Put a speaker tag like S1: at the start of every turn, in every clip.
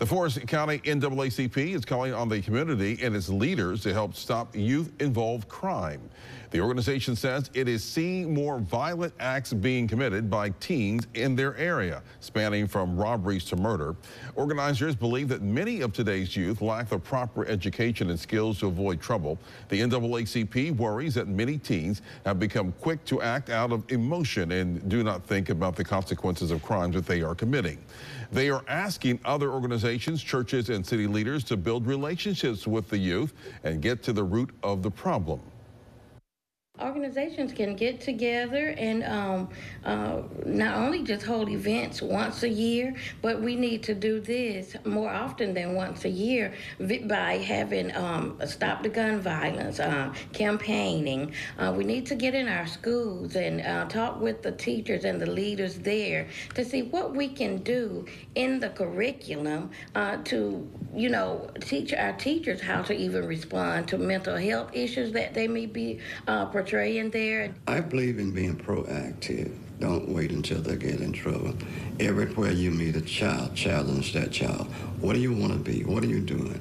S1: The Forest County NAACP is calling on the community and its leaders to help stop youth-involved crime. The organization says it is seeing more violent acts being committed by teens in their area, spanning from robberies to murder. Organizers believe that many of today's youth lack the proper education and skills to avoid trouble. The NAACP worries that many teens have become quick to act out of emotion and do not think about the consequences of crimes that they are committing. They are asking other organizations, churches, and city leaders to build relationships with the youth and get to the root of the problem.
S2: Organizations can get together and not only just hold events once a year, but we need to do this more often than once a year by having Stop the Gun Violence, campaigning. We need to get in our schools and talk with the teachers and the leaders there to see what we can do in the curriculum to, teach our teachers how to even respond to mental health issues that they may be portraying there.
S3: I believe in being proactive. Don't wait until they get in trouble. Everywhere you meet a child, challenge that child. What do you want to be? What are you doing?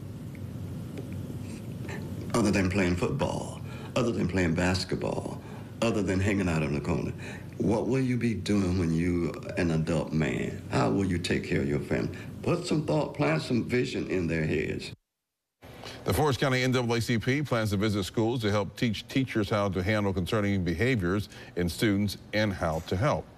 S3: Other than playing football, other than playing basketball, other than hanging out in the corner. What will you be doing when you're an adult man? How will you take care of your family? Put some thought, plant some vision in their heads.
S1: The Forest County NAACP plans to visit schools to help teach teachers how to handle concerning behaviors in students and how to help.